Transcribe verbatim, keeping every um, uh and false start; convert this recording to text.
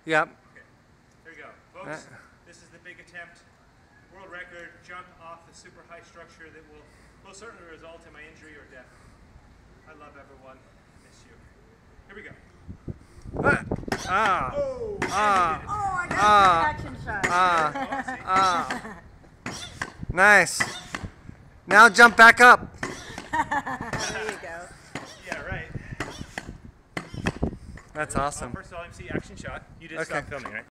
Yep. Okay. Here we go. Folks, uh. this is the big attempt. World record jump off the super high structure that will most certainly result in my injury or death. I love everyone. Miss you. Here we go. Ah. Ah. Oh, ah. Oh, I got ah. an action shot. Ah. ah. Nice. Now jump back up. There you go. Yeah, right. That's awesome. Well, first of all, M C action shot. You just okay. stopped filming, right?